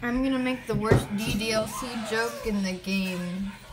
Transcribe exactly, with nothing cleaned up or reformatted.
I'm gonna make the worst D D L C joke in the game.